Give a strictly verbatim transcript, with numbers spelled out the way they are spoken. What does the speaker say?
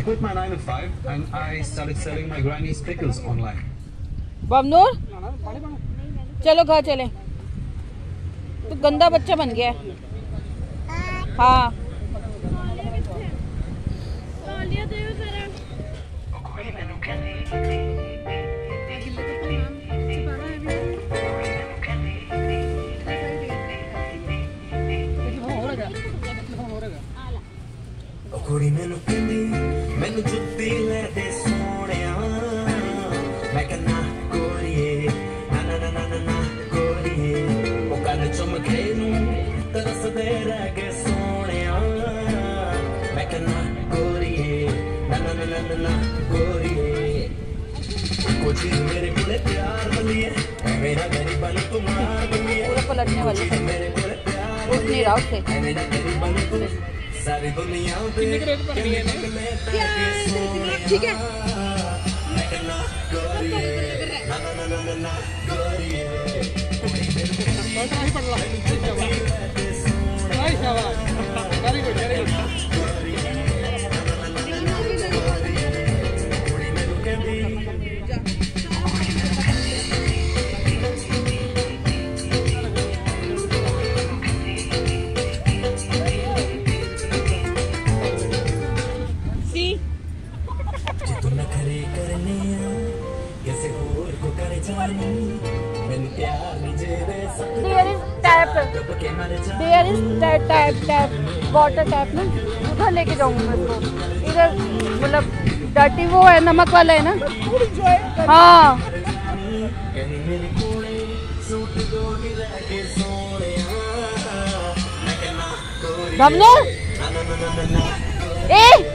quit my nine to five and I started selling my granny's pickles online. बमनूर चलो घर चले, तो गंदा बच्चा बन गया है। हाँ कुड़ी मैनू कहंदी मैनू जुत्ती ले दे सोहणिया मैं कहना गोरीए ना ना ना ना ना गोरीए ओ कल चमके नू तरसदे रह गए सोहणिया मैं कहना गोरीए ना ना ना ना ना गोरीए कुछ मेरे कोले प्यार बलिए मेरा गरीबा नु तू मार बलिए पूरा पलटने वाले मेरे कोले प्यार उठ नहीं रहा उससे। मेरा गरीबा नु तू सारी दुनिया पे ठीक है There is tap tap tap water tap ना, उधर लेके जाऊंगी मैं इसको। इधर मतलब डर्टी वो है, नमक वाला है ना। हाँ बमनूर ए